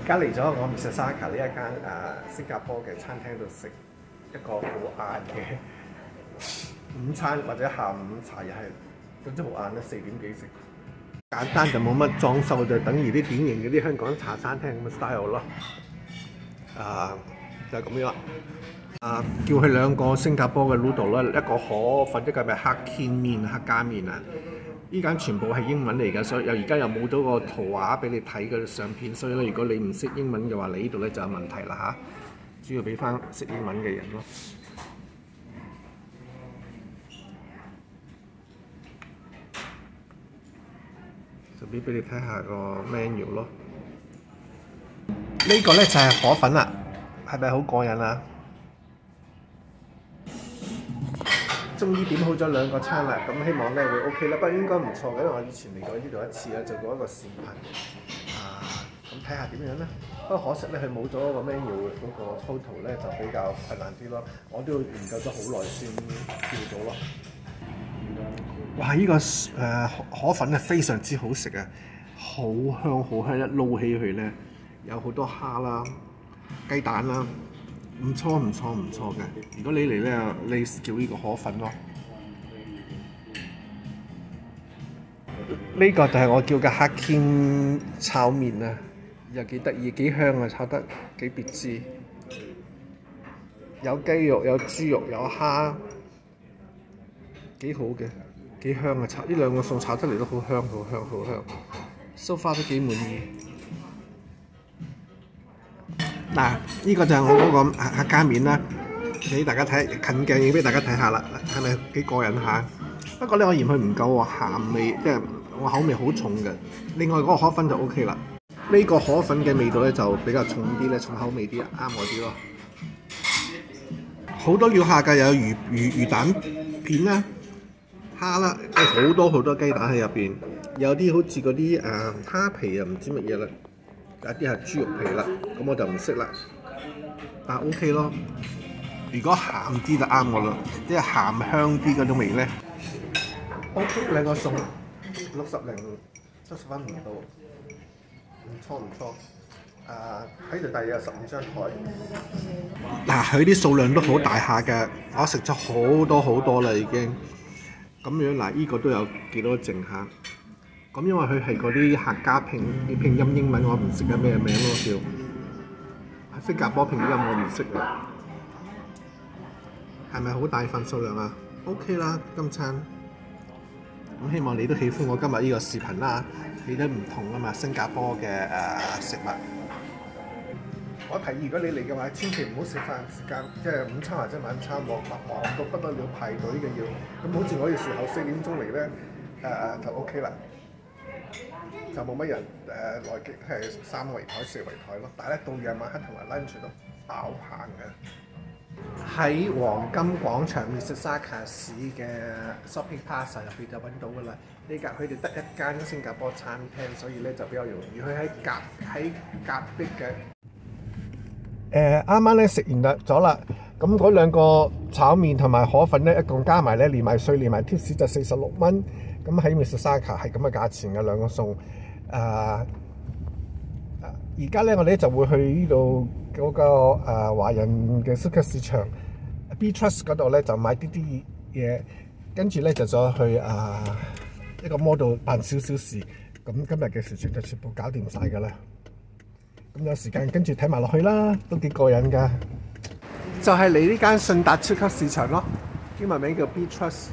家嚟咗我 Mississauga 呢一間新加坡嘅餐廳度食一個好晏嘅午餐或者下午茶，又係總之好晏啦，4點幾食。簡單就冇乜裝修，就等於啲典型嗰啲香港茶餐廳咁嘅 style 咯。就係咁樣。叫佢2個新加坡嘅 noodle 啦，一個河粉，一個係黑堅麵、黑加麵啊！依間全部係英文嚟㗎，所以而家又冇咗個圖畫俾你睇嘅相片，所以咧，如果你唔識英文嘅話，你呢度咧就有問題啦嚇。主要俾翻識英文嘅人咯。就俾你睇下個 menu 咯。呢個咧就係河粉啦，係咪好過癮啊？終於點好咗2個餐啦，咁希望咧會 OK 啦，不過應該唔錯嘅，因為我以前嚟過呢度1次啦，做過一個視頻，咁睇下點樣咧。不過可惜咧，佢冇咗個 menu 嗰個 photo 咧，就比較困難啲咯。我都要研究咗好耐先叫到咯。哇！呢個河粉係非常之好食啊，好香好香，一撈起佢咧，有好多蝦啦、雞蛋啦。唔錯嘅。如果你嚟咧，你叫呢個河粉咯。呢個就係我叫嘅黑堅炒麵啊，又幾得意，幾香啊，炒得幾別緻。有雞肉、有豬肉、有蝦，幾好嘅，幾香啊！呢2個餸炒得嚟都好香。So far 都幾滿意。嗱，呢個就係我嗰個黑加麵啦，俾大家睇近鏡影俾大家睇下啦，係咪幾過癮下？不過咧，我嫌佢唔夠喎，鹹味，即係我口味好重嘅。另外嗰個河粉就 OK 啦，呢個河粉嘅味道咧就比較重啲咧，重口味啲，啱我啲咯。好多料下㗎，有魚蛋片啦、蝦啦，好多雞蛋喺入邊，有啲好似嗰啲蝦皮啊，唔知乜嘢啦。有啲係豬肉皮啦，咁我就唔識啦。但 OK 咯。如果鹹啲就啱我啦，即係鹹香啲嗰種味咧。OK， 2個餸60零70分唔到，唔錯。喺度大約有15張台。嗱，佢啲數量都好大下嘅，我食咗好多啦已經。咁樣嗱，呢個都有幾多剩下。咁因為佢係嗰啲客家拼音英文，我唔識嘅咩名咯叫。喺新加坡拼音我唔識啊。係咪好大份數量啊 ？OK 啦，今餐。咁希望你都喜歡我今日呢個視頻啦。你都唔同啊嘛，新加坡嘅食物。我提議如果你嚟嘅話，千祈唔好食飯時間，即係午餐或者晚餐忙到不得了排隊嘅要。咁好似我嘅時候4點鐘嚟咧，就 OK 啦。就冇乜人來極係3圍台4圍台咯，但係咧到夜晚黑同埋 lunch 都爆棚嘅。喺黃金廣場 Mississauga 市嘅 Shopping Plaza 入邊就揾到㗎啦。呢隔佢哋得1間新加坡餐廳，所以咧就比較容易。佢喺隔壁嘅。啱啱咧食完咗啦，咁嗰2個炒麵同埋河粉咧，一共加埋咧連埋稅連埋 tips 就46蚊。咁喺 Mississauga 係咁嘅價錢嘅2個餸。而家咧我哋就會去呢度嗰個華人嘅超級市場 B Trust 嗰度咧就買啲嘢，跟住咧就再去一個 mall 度辦少少事。咁今日嘅事情就全部搞掂晒㗎啦。咁有時間跟住睇埋落去啦，都幾過癮㗎。就係嚟呢間順達超級市場咯，英文名叫 B Trust。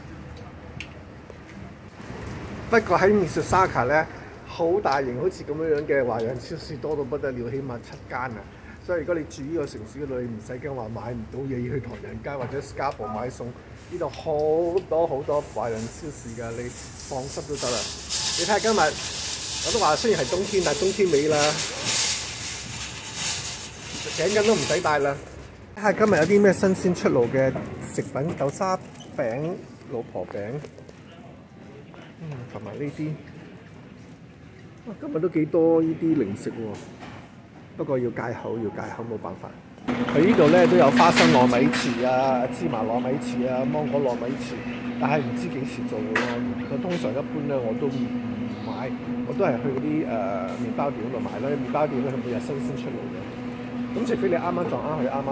不過喺 Mississauga 咧，好大型，好似咁樣嘅華人超市多到不得了，起碼7間啊！所以如果你住呢個城市嗰度，你唔使驚話買唔到嘢，要去唐人街或者 Scarborough 買餸。呢度好多華人超市㗎，你放心都得啦。你睇下今日，我都話雖然係冬天，但係冬天尾啦，頸巾都唔使戴啦。睇下今日有啲咩新鮮出爐嘅食品，豆沙餅、老婆餅，同埋呢啲。今日都幾多呢啲零食喎，不過要戒口冇辦法。佢呢度咧都有花生糯米糍啊、芝麻糯米糍啊、芒果糯米糍，但係唔知幾時做嘅咯。佢通常一般咧我都唔買，我我都係去嗰啲麵包店嗰度買啦，麵包店咧佢每日新鮮出嚟嘅。咁除非你啱啱撞啱佢啱啱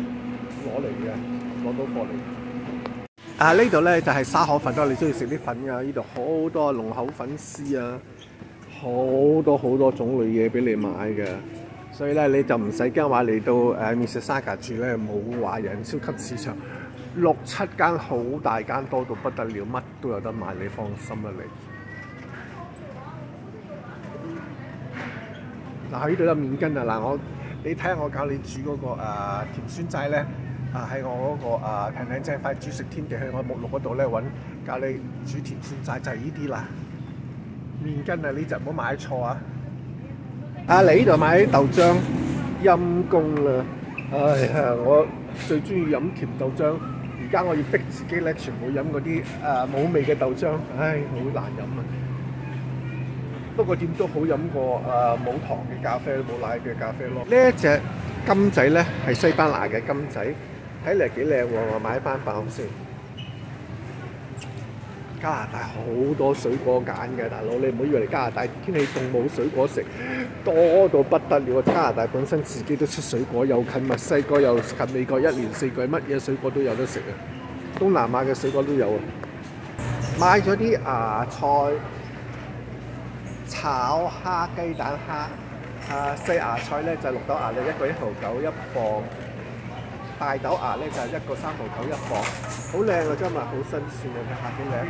攞到貨嚟。呢度咧就係沙河粉咯，你中意食啲粉㗎？呢度好多龍口粉絲啊，好多種類嘢俾你買嘅。所以咧你就唔使驚話嚟到Mississauga住咧冇華人超級市場，6、7間好大間多到不得了，乜都有得買，你放心啦你。嗱喺呢度有麵筋啊！嗱你睇下我教你煮嗰個甜酸齋咧，喺我嗰個平靚正快煮食天地去我目錄嗰度咧揾教你煮甜酸齋就係呢啲啦。麵筋啊，呢隻唔好買錯啊！你呢度買啲豆漿，陰公啦！哎呀，我最中意飲甜豆漿，而家我要逼自己咧，全部飲嗰啲冇味嘅豆漿，唉，好難飲啊！不過點都好飲過冇糖嘅咖啡、冇奶嘅咖啡咯。呢一隻金仔咧係西班牙嘅金仔，睇嚟幾靚喎！我買翻包先。加拿大好多水果揀嘅，大佬你唔好以為嚟加拿大天氣凍冇水果食，多到不得了。加拿大本身自己都出水果，又近墨西哥又近美國，一年四季乜嘢水果都有得食啊！東南亞嘅水果都有啊。買咗啲芽菜、炒蝦、雞蛋蝦，細芽菜咧就綠豆芽咧一個1.9一磅。大豆芽咧就係1個3.9一磅，好靚啊！今日好新鮮啊，睇下幾靚，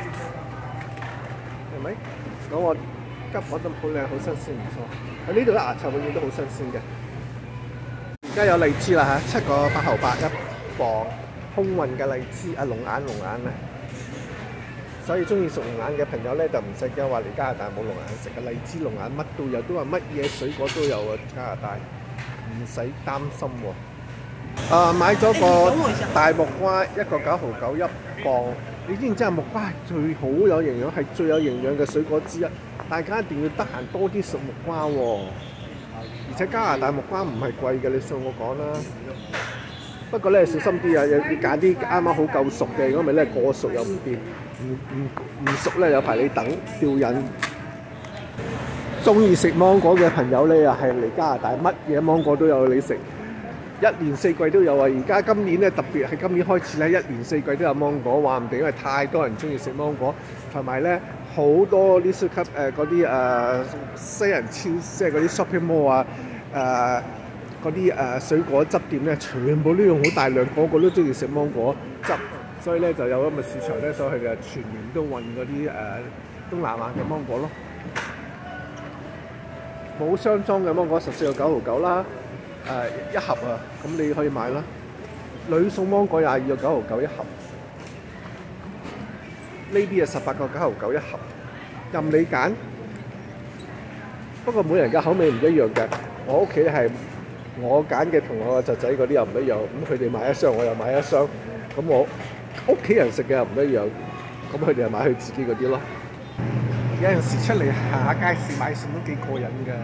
係咪？咁我急我都好靚，好新鮮，唔錯。喺呢度啲芽菜永遠都好新鮮嘅。而家有荔枝啦嚇，7個8.8一磅，空運嘅荔枝龍眼啊！所以中意食龍眼嘅朋友咧就唔使驚話嚟加拿大冇龍眼食嘅，荔枝龍眼乜都有，都話乜嘢水果都有啊！加拿大唔使擔心喎。買咗個大木瓜1個9.9一磅，你知唔知啊？木瓜係最好有營養，係最有營養嘅水果之一。大家一定要得閒多啲食木瓜喎。而且加拿大木瓜唔係貴嘅，你信我講啦。不過咧小心啲啊，要揀啲啱啱好夠熟嘅，如果唔係咧過熟又唔掂，唔熟咧有排你等吊癮。中意食芒果嘅朋友咧，又係嚟加拿大，乜嘢芒果都有你食。1年4季都有啊！而家今年咧特別係今年開始咧，1年4季都有芒果，話唔定因為太多人中意食芒果，同埋咧好多啲超級嗰啲西人超，即係嗰啲 shopping mall 啊嗰啲水果汁店咧，全部都用好大量，個個都中意食芒果汁，所以咧就有咁嘅市場咧，所以佢哋全年都運嗰啲東南亞嘅芒果咯。冇箱裝嘅芒果14個9.9啦。一盒啊，咁你可以買啦。女送芒果22個9.9一盒，呢啲啊18個9.9一盒，任你揀。不過每人嘅口味唔一樣嘅，我屋企係我揀嘅同我個侄仔嗰啲又唔一樣，咁佢哋買一箱，我又買一箱，咁我屋企人食嘅又唔一樣，咁佢哋又買佢自己嗰啲咯。有陣時出嚟行下街市買餸都幾過癮㗎。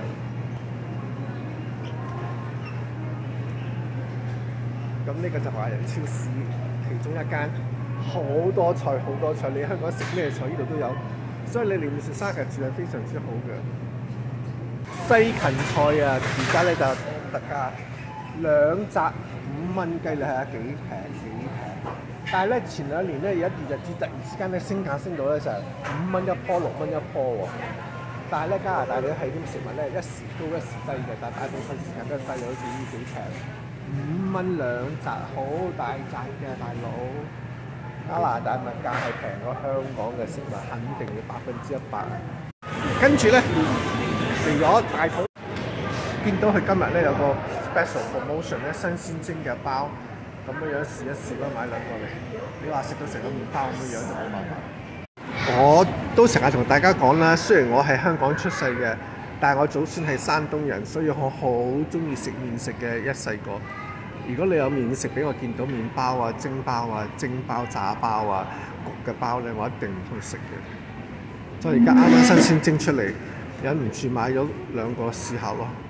咁呢個就華人超市其中一間，好多菜，你香港食咩菜呢度都有，所以你嚟Mississauga住係非常之好嘅。西芹菜啊，而家咧就特價2紮5蚊雞，你睇下幾平。但係咧前2年咧有一段日子突然之間咧升價升到咧成5蚊一棵6蚊一棵喎。但係咧加拿大你係啲食物咧一時高一時低嘅，但大部分時間都係低，好似呢幾平。5蚊2紮，好大紮嘅大佬。加拿大物價係平過香港嘅食物，肯定要100%。跟住咧嚟咗大肚，見到佢今日咧有個 special promotion 咧，新鮮蒸嘅包，咁樣試一試啦，買2個嚟。你話食到成個麵包咁樣就冇辦法。我都成日同大家講啦，雖然我係香港出世嘅。但係我祖先係山東人，所以我好中意食麵食嘅一細個。如果你有麵食俾我見到麵包啊、蒸包啊、蒸包、炸包啊、焗嘅包咧，我一定唔去食嘅。所以而家啱啱新鮮蒸出嚟，忍唔住買咗2個試下咯。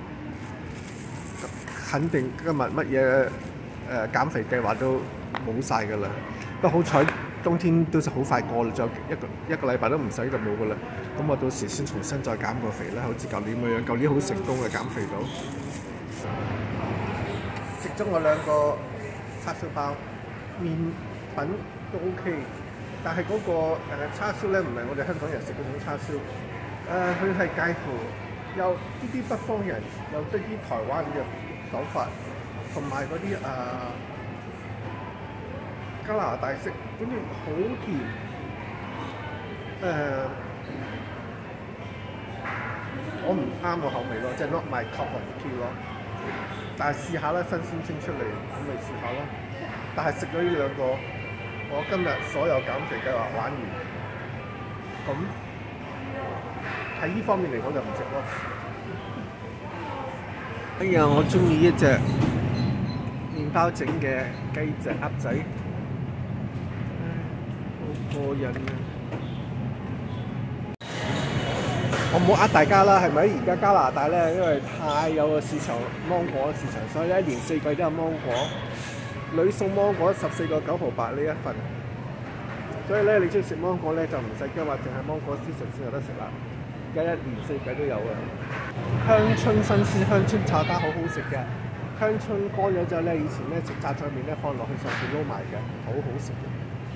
肯定今日乜嘢減肥計劃都冇晒㗎啦。不過好彩冬天都好快過啦，仲有一個禮拜都唔使就冇噶啦。咁我到時先重新再減個肥啦，好似舊年咁樣，舊年好成功嘅減肥到。食咗我2個叉燒包，麵品都 OK， 但係嗰個叉燒咧唔係我哋香港人食嗰種叉燒，佢係介乎有啲北方人，有啲台灣嘅手法，同埋嗰啲加拿大式，跟住好甜，我唔啱我口味咯，即係 not my cup of tea 咯。但係試下啦，新鮮蒸出嚟，咁咪試下咯。但係食咗呢2個，我今日所有減肥計劃玩完，咁喺呢方面嚟講就唔值咯。哎呀，我中意一隻麵包整嘅雞隻鴨仔，好過癮啊！我唔好呃大家啦，係咪？而家加拿大咧，因為太有個市場芒果市場，所以咧一年4季都有芒果。女送芒果14個9毫8呢一份，所以咧你中意食芒果咧就唔使驚話，淨係芒果之神先有得食啦。而家一年4季都有啊！香椿新鮮香椿炒蛋好好食嘅，香椿乾咗之後咧，以前咧食榨菜麵咧放落去上邊撈埋嘅，好好食嘅。